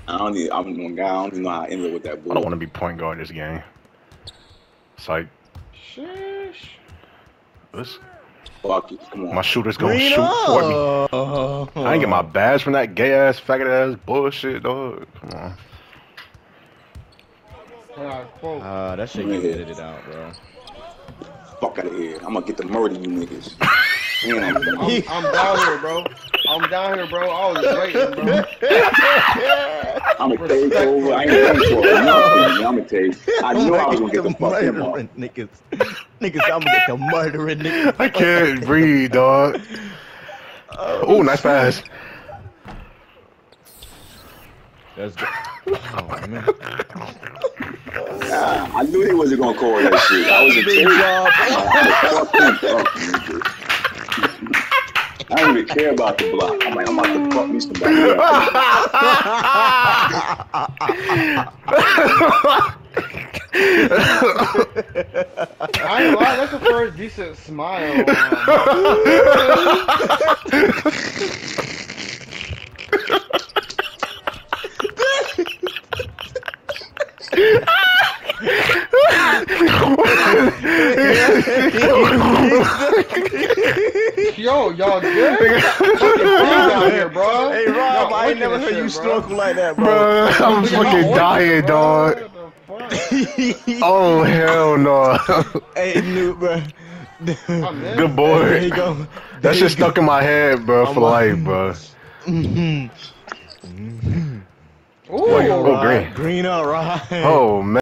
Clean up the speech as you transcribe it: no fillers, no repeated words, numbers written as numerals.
I'm one guy. I don't even know how I ended up with that I bull. don't want to be point guard this game. Psych. Sheesh. This, Fuck it. Come my on. shooter's gonna shoot for me. I ain't get my badge from that gay ass, faggot ass bullshit, dog. Come on. That shit get edited out, bro. Fuck out of here. I'm gonna get to murder you niggas. Damn, I'm down here, bro. I'm down here, bro. I was waiting, bro. I'm gonna take over. I ain't waiting for it. I'm gonna take. I knew I was gonna get the fuck him off. Niggas, I'm gonna get the murdering niggas. I can't breathe, dog. Oh, nice pass. That's good. Oh, man. I knew they wasn't gonna call that shit. I was a big job. I don't even care about the block. I'm like, I'm about to fuck me somebody up. I ain't lying, that's the first decent smile. Yo, y'all good? Fucking down here, bro. Hey, Rob, I ain't never heard you struggle like that, bro. Bro, I'm fucking dying, dog. Oh, hell no. Hey, Noob, bro. Good boy. There you go. That shit stuck in my head, bro, for life, bro. Ooh, oh, green. Green, all right. Oh, man.